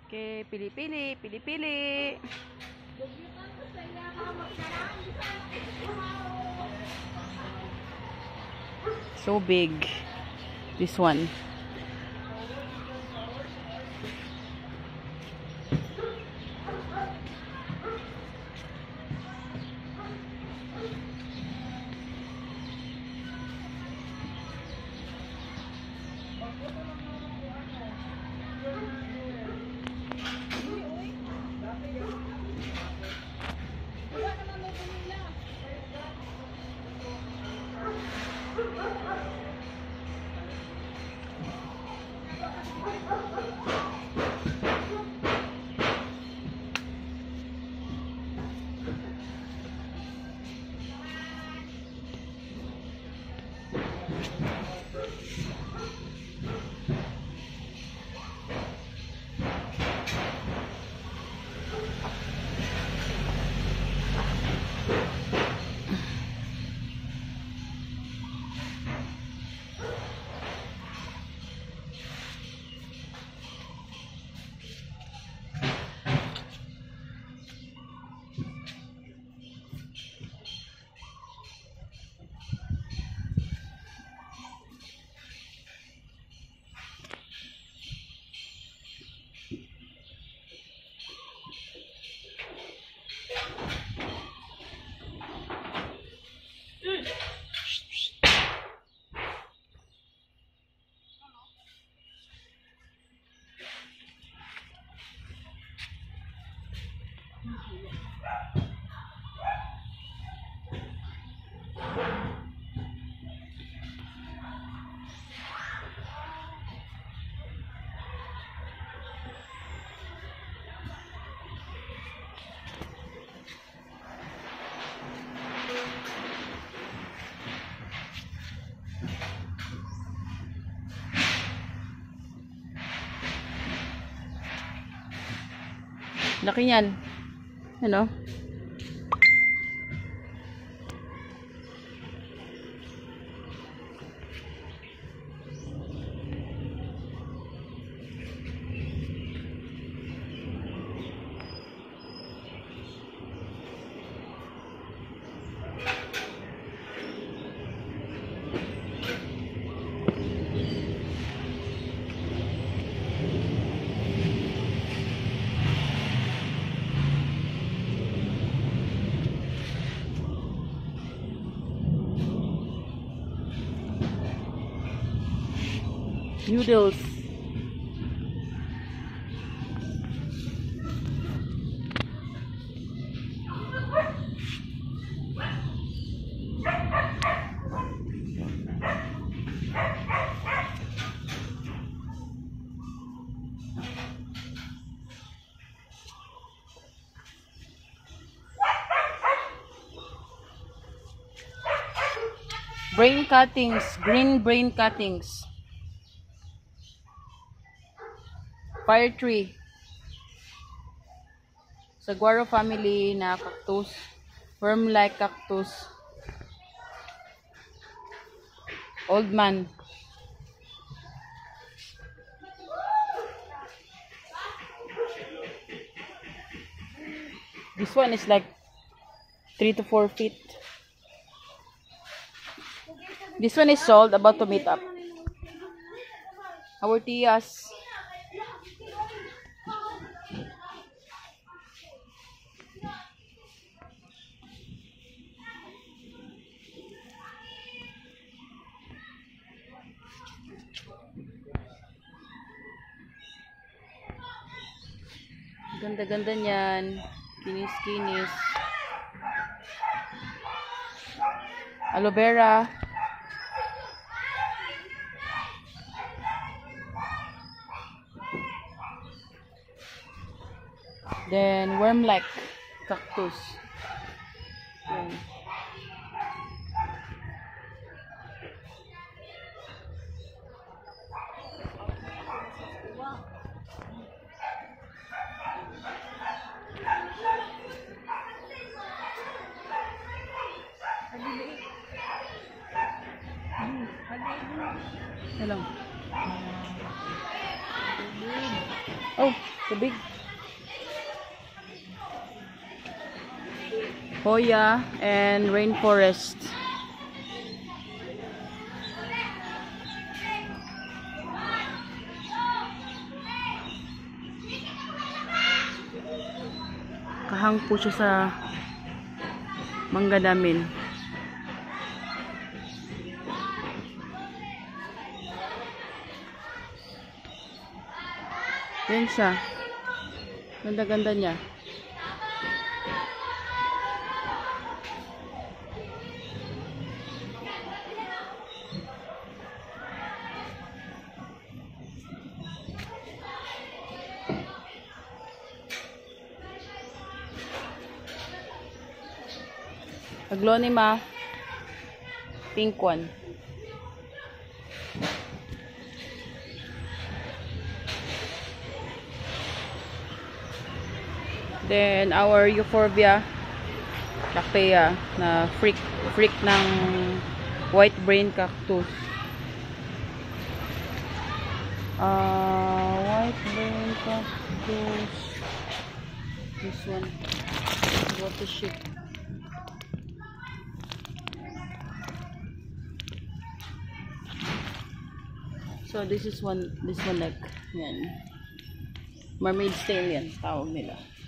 Okay, pili-pili, pili-pili. So big. This one. Laki yan. Ano? Noodles. Brain cuttings, green brain cuttings. Fire tree. Saguaro family na cactus. Worm-like cactus. Old man. This one is like 3 to 4 feet. This one is sold, about to meet up. Our tias. Ganda-ganda niyan. Kinis-kinis. Aloe vera. Then worm-like cactus. Yan. Hello. Oh, tubig. Hoya and rainforest. Kahang po siya sa mangga namin. Yan siya. Ganda-ganda niya. Aglonema, pink one. Then our euphorbia cactea na freak ng white brain cactus. White brain cactus. This one. What the shit? So this one like yan. Mermaid stallion tawag nila.